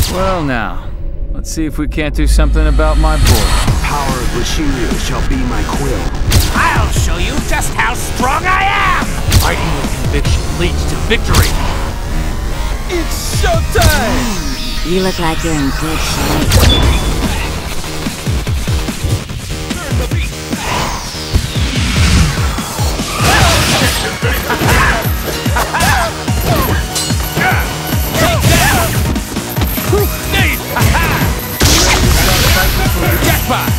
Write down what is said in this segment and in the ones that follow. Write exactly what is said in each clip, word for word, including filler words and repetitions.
Well now, let's see if we can't do something about my boy. The power of Bushido shall be my quill. I'll show you just how strong I am! Fighting with conviction leads to victory! It's showtime! You look like you're in good shape. Jackpot!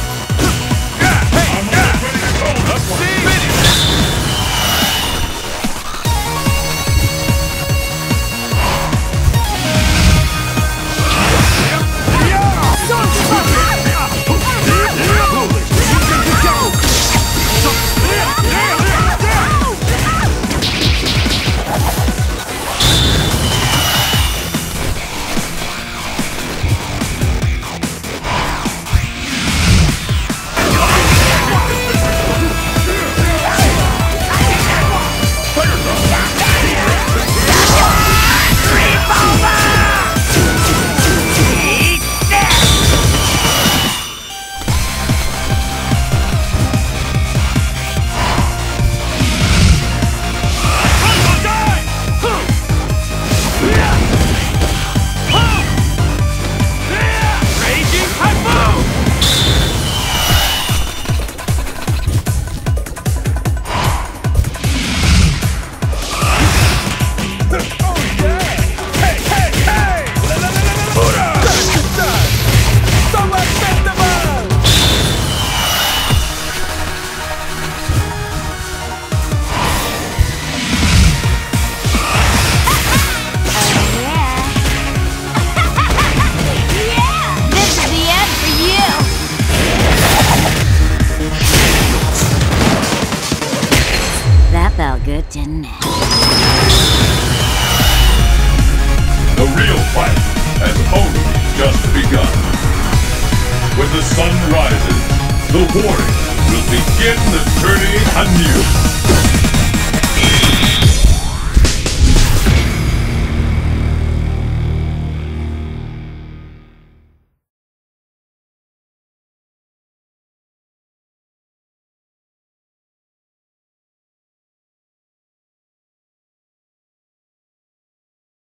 Felt good, didn't it? The real fight has only just begun. When the sun rises, the warriors will begin the journey anew.